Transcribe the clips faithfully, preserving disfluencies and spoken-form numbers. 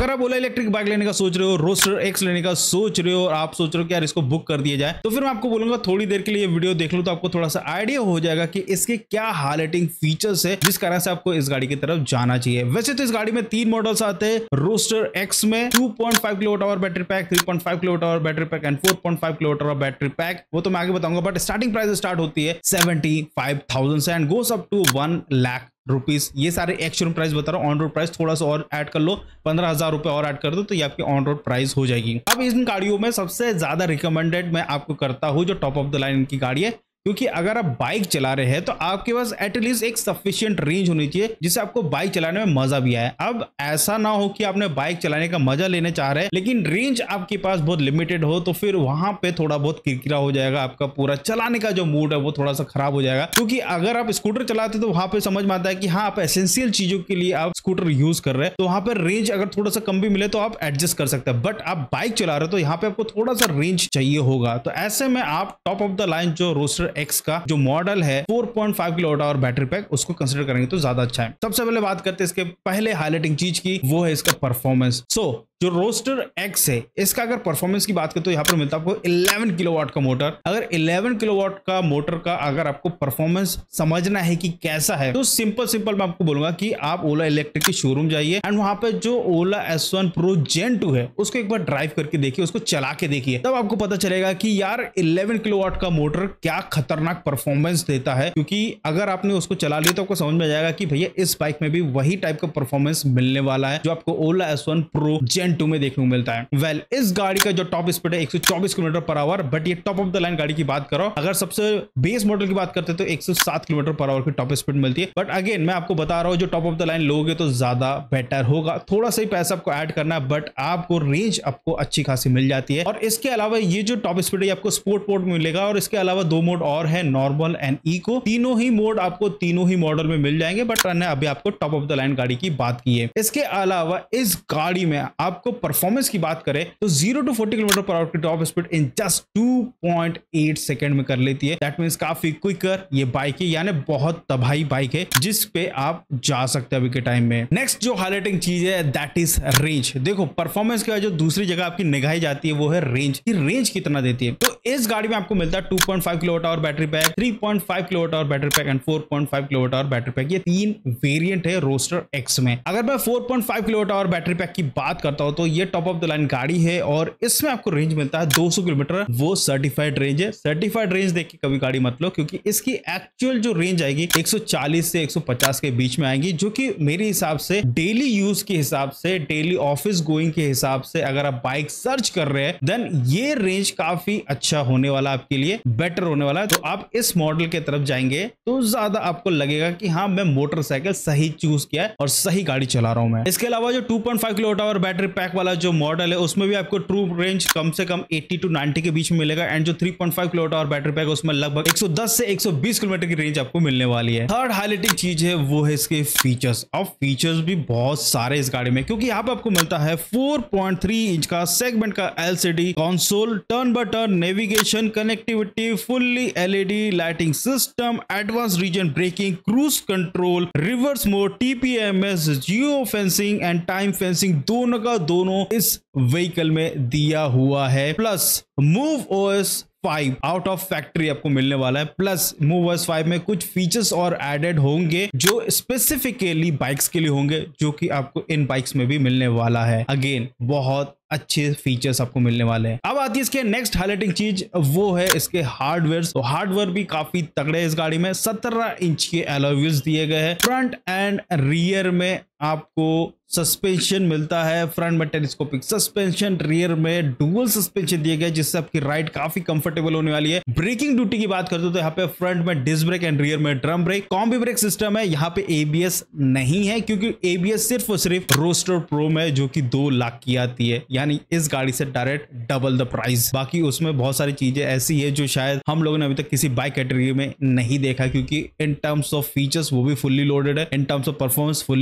अगर आप Ola electric bike लेने का सोच रहे हो, रोस्टर एक्स लेने का सोच रहे हो और आप सोच रहे हो कि यार इसको बुक कर दिया जाए, तो फिर मैं आपको बोलूंगा थोड़ी देर के लिए वीडियो देख लो तो आपको थोड़ा सा आइडिया हो जाएगा कि इसके क्या हाईलाइटिंग फीचर्स है जिस कारण से आपको इस गाड़ी की तरफ जाना चाहिए। वैसे तो इस गाड़ी में तीन मॉडल्स आते हैं, रोस्टर एक्स में two point five kilowatt hour battery pack, three point five kilowatt hour battery pack and four point five kilowatt hour battery pack, वो तो मैं आगे बताऊंगा। बट स्टार्टिंग प्राइस स्टार्ट होती है सेवेंटी फाइव थाउजेंड से and goes up to one lakh rupees. ये सारे एक्चुअल प्राइस बता रहा हूँ, ऑन रोड प्राइस थोड़ा सा और ऐड कर लो, पंद्रह हजार रुपए और ऐड कर दो तो ये आपकी ऑन रोड प्राइस हो जाएगी। अब इन गाड़ियों में सबसे ज्यादा रिकमेंडेड मैं आपको करता हूँ जो टॉप ऑफ द लाइन की गाड़ी है, क्योंकि अगर आप बाइक चला रहे हैं तो आपके पास एटलीस्ट एक सफिशिएंट रेंज होनी चाहिए जिससे आपको बाइक चलाने में मजा भी आए। अब ऐसा ना हो कि आपने बाइक चलाने का मजा लेने चाह रहे हैं लेकिन रेंज आपके पास बहुत लिमिटेड हो, तो फिर वहां पे थोड़ा बहुत किरकिरा हो जाएगा, आपका पूरा चलाने का जो मूड है वो थोड़ा सा खराब हो जाएगा। क्योंकि अगर आप स्कूटर चलाते तो वहां पे समझ में आता है कि हाँ आप एसेंशियल चीजों के लिए आप स्कूटर यूज कर रहे हैं, तो वहां पर रेंज अगर थोड़ा सा कम भी मिले तो आप एडजस्ट कर सकते हैं। बट आप बाइक चला रहे हो तो यहाँ पे आपको थोड़ा सा रेंज चाहिए होगा, तो ऐसे में आप टॉप ऑफ द लाइन जो रोस्टर एक्स का जो मॉडल है four point five kilowatt hour battery pack उसको कंसीडर करेंगे तो ज्यादा अच्छा है। सबसे पहले बात करते हैं इसके पहले हाईलाइटिंग चीज की, वो है इसका परफॉर्मेंस। सो so, जो रोस्टर एक्स है इसका अगर परफॉर्मेंस की बात करें तो यहाँ पर मिलता है आपको इलेवन किलोवाट का मोटर। अगर इलेवन किलोवाट का मोटर का अगर आपको परफॉर्मेंस समझना है कि कैसा है तो सिंपल सिंपल मैं आपको बोलूंगा कि आप ओला इलेक्ट्रिक के शोरूम जाइए एंड वहां पे जो Ola S one pro gen two है उसको एक बार ड्राइव करके देखिए, उसको चला के देखिए, तब आपको पता चलेगा कि यार इलेवन किलोवाट का मोटर क्या खतरनाक परफॉर्मेंस देता है। क्योंकि अगर आपने उसको चला लिया तो आपको समझ में आ जाएगा कि भैया इस बाइक में भी वही टाइप का परफॉर्मेंस मिलने वाला है जो आपको Ola S one pro gen two में देखने को मिलता है। वेल well, इस गाड़ी का जो टॉप स्पीड है एक सौ चौबीस किलोमीटर पर आवर, बट ये टॉप ऑफ द लाइन गाड़ी की बात करो, अगर सबसे बेस मॉडल की बात करते हैं तो एक सौ सात किलोमीटर पर आवर की टॉप स्पीड मिलती है। बट अगेन मैं आपको बता रहा हूं जो टॉप ऑफ द लाइन लोगे तो ज्यादा बेटर होगा, थोड़ा सा ही पैसा आपको ऐड करना है बट आपको रेंज आपको अच्छी खासी मिल जाती है। और इसके अलावा ये जो टॉप स्पीड है आपको स्पोर्ट मोड में मिलेगा और इसके अलावा दो मोड और है, नॉर्मल एंड इको, तीनों ही मोड आपको तीनों ही मॉडल में मिल जाएंगे। बट मैंने अभी आपको टॉप ऑफ द लाइन गाड़ी की बात की है। इसके अलावा इस गाड़ी में आपको परफॉर्मेंस की बात करें तो zero to forty kilometre per hour की top speed in just two point eight second में कर लेती है। दैट मींस काफी क्विकर ये बाइक है, यानी बहुत तबाही बाइक है जिस पे आप जा सकते हैं अभी के टाइम में। नेक्स्ट जो हाईलाइटिंग चीज है दैट इज रेंज। देखो परफॉर्मेंस के बाद जो दूसरी जगह आपकी निगाह जाती है वो है रेंज, कि रेंज कितना देती है। तो इस गाड़ी में आपको मिलता है two point five kilowatt hour battery pack, three point five kilowatt hour battery pack and four point five kilowatt hour battery pack. ये तीन वेरिएंट है रोस्टर एक्स में। अगर मैं four point five kilowatt hour battery pack की बात करता हूं तो ये टॉप ऑफ द लाइन गाड़ी है और इसमें आपको रेंज मिलता है दो सौ किलोमीटर, वो सर्टिफाइड रेंज है। सर्टिफाइड रेंज देख के कभी गाड़ी मत लो, क्योंकि इसकी एक्चुअल जो रेंज आएगी एक सौ चालीस से एक सौ पचास के बीच में आएगी, जो कि मेरे हिसाब से डेली यूज के हिसाब से, डेली ऑफिस गोइंग के हिसाब से अगर आप बाइक सर्च कर रहे हैं देन ये रेंज काफी अच्छा होने वाला, आपके लिए बेटर होने वाला है। तो आप इस मॉडल के तरफ जाएंगे तो ज्यादा आपको लगेगा कि हाँ मैं मोटरसाइकिल सही चूज किया है और सही गाड़ी चला रहा हूं मैं। इसके अलावा जो two point five kilowatt hour battery pack वाला जो मॉडल है उसमें भी आपको ट्रू रेंज कम से कम अस्सी टू नब्बे के बीच में मिलेगा एंड जो three point five kilowatt hour battery pack उसमें लगभग एक सौ दस से एक सौ बीस किलोमीटर की रेंज आपको मिलने वाली है। थर्ड हाईलाइटिंग चीज है वो है इसके फीचर्स। और फीचर्स भी बहुत सारे इस गाड़ी में, क्योंकि यहाँ पे आपको मिलता है फोर पॉइंट थ्री इंच का सेगमेंट का LCD console, turn by turn navigation, connectivity, fully LED lighting system, advance regen braking, cruise control, reverse mode, TPMS, geo fencing and time fencing, दोनों का दोनों इस व्हीकल में दिया हुआ है। Plus move OS five out of factory आपको मिलने वाला है। प्लस मूव ओएस फाइव में कुछ फीचर्स और एडेड होंगे जो स्पेसिफिकली बाइक्स के लिए होंगे, जो कि आपको इन बाइक्स में भी मिलने वाला है। अगेन बहुत अच्छे फीचर्स आपको मिलने वाले हैं। अब आती है इसके नेक्स्ट हाईलाइटिंग चीज, वो है इसके हार्डवेयर। तो हार्डवेयर भी काफी तगड़े है इस गाड़ी में। सत्रह इंच के अलॉय व्हील्स दिए गए हैं। फ्रंट एंड रियर में आपको सस्पेंशन मिलता है, फ्रंट में टेलीस्कोपिक सस्पेंशन, रियर में डुअल सस्पेंशन दिए गए जिससे आपकी राइड काफी कंफर्टेबल होने वाली है। ब्रेकिंग ड्यूटी की बात करते हो तो यहाँ पे फ्रंट में डिस्क ब्रेक एंड रियर में drum brake. Combi brake system है, यहाँ पे एबीएस नहीं है क्योंकि एबीएस सिर्फ और सिर्फ रोस्टर प्रो में जो कि दो लाख की आती है, यानी इस गाड़ी से डायरेक्ट डबल द प्राइस। बाकी उसमें बहुत सारी चीजें ऐसी है जो शायद हम लोगों ने अभी तक किसी बाइक कैटेगरी में नहीं देखा, क्योंकि इन टर्म्स ऑफ फीचर्स वो भी फुल्ली लोडेड है, in terms of performance fully loaded है।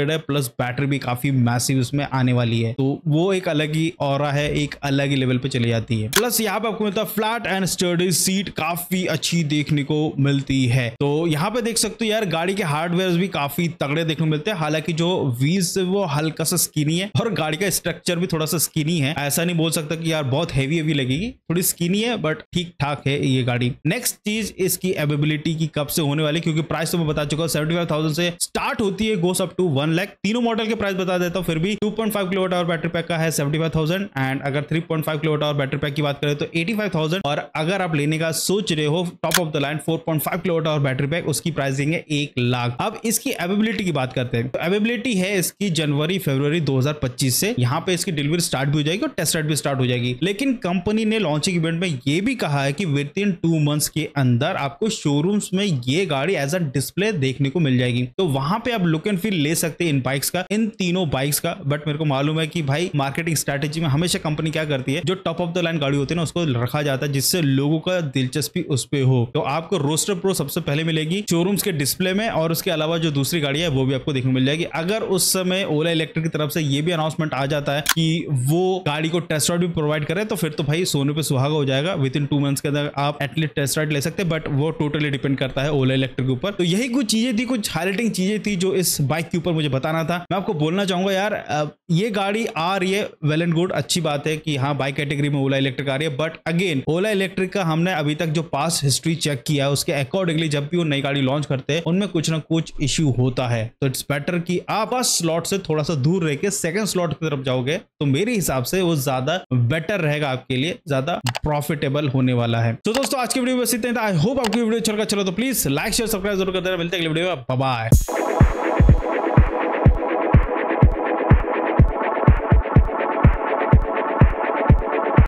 है, प्लस बैटरी भी काफी मैसिव उसमें आने वाली है, तो वो एक अलग ही ऑरा है, एक अलग ही लेवल पे चली जाती है। प्लस यहाँ पे आपको मिलता है फ्लैट एंड स्टर्डी सीट, काफी अच्छी देखने को मिलती है। तो यहाँ पे देख सकते हो यार गाड़ी के हार्डवेयर भी काफी तगड़े देखने को मिलते हैं। हालांकि जो व्हील्स वो हल्का सा स्किनी है और गाड़ी का स्ट्रक्चर भी थोड़ा सा स्किनी है, ऐसा नहीं बोल सकता कि यार बहुत हैवी हैवी लगेगी, थोड़ी स्किनी है बट ठीक ठाक है ये गाड़ी। नेक्स्ट चीज इसकी अवेलेबिलिटी की कब से होने वाली, क्योंकि प्राइस तो मैं बता चुका हूँ सेवेंटी फाइव थाउजेंड से स्टार्ट होती है, goes up to one lakh. तीनों मॉडल के प्राइस बता देता हूँ फिर भी। Two point five kilowatt hour battery pack का है सेवेंटी फाइव थाउजेंड, एंड अगर three point five kilowatt hour battery pack की बात करें तो एटी फाइव थाउजेंड, और अगर आप लेने का सोच रहे हो top of the line four point five kilowatt hour battery pack, उसकी प्राइस देंगे एक लाख। अब इसकी अवेलेबिलिटी की बात करते हैं, तो अवेलेबिलिटी है इसकी जनवरी फरवरी दो हज़ार पच्चीस से, यहाँ पे इसकी डिलीवरी स्टार्ट भी हो जाएगी और टेस्ट राइड भी स्टार्ट हो जाएगी। लेकिन कंपनी ने लॉन्चिंग इवेंट में ये भी कहा है कि विद इन टू मंथ्स के अंदर आपको शोरूम्स में ये गाड़ी एज अ डिस्प्ले देखने को मिल जाएगी, तो वहां पे आप लुक एंड फील ले सकते हैं इन बाइक्स का, इन तीनों बाइक्स का। बट मेरे को मालूम है कि भाई मार्केटिंग स्ट्रेटेजी में हमेशा कंपनी क्या करती है, जो टॉप ऑफ द लाइन गाड़ी होती है ना उसको रखा जाता है जिससे लोगों का दिलचस्पी उस पे हो। तो आपको रोस्टर प्रो सबसे पहले मिलेगी शोरूम्स के डिस्प्ले में, और उसके अलावा जो दूसरी गाड़ी है वो भी आपको देखने को मिल जाएगी। अगर उस समय ओला इलेक्ट्रिक की तरफ से ये भी अनाउंसमेंट आ जाता है कि वो गाड़ी को टेस्ट राइड भी प्रोवाइड करे, तो फिर तो भाई सोने पे सुहागा हो जाएगा। विद इन टू मंथ्स के अंदर आप एटलीस्ट टेस्ट राइड ले सकते हैं, बट वो टोटली डिपेंड करता है ओला इलेक्ट्रिक के ऊपर। तो यही कुछ चीजें थी, कुछ हाइलाइटिंग चीजें थी जो इस बाइक के ऊपर मुझे बताना था। मैं आपको बोलना चाहूंगा यार ये गाड़ी आ रही है, वेल एंड गुड, अच्छी बात है कि हाँ बाइक कैटेगरी में ओला इलेक्ट्रिक आ रही है, बट अगेन ओला इलेक्ट्रिक का हमने अभी तक जो पास्ट हिस्ट्री चेक किया है उसके अकॉर्डिंगली जब भी वो नई गाड़ी लॉन्च करते हैं उनमें कुछ ना कुछ इश्यू होता है। तो इट्स बेटर कि आप फर्स्ट स्लॉट से थोड़ा सा दूर रह के सेकंड स्लॉट की तरफ जाओगे, तो मेरे हिसाब से वो ज्यादा बेटर रहेगा, आपके लिए ज्यादा प्रॉफिटेबल होने वाला है। तो दोस्तों आज की वीडियो बस इतना ही था। आई होप आपको वीडियो अच्छा लगा, चलो तो प्लीज लाइक शेयर सब्सक्राइब जरूर कर देना। मिलते हैं अगले वीडियो में, बाय बाय।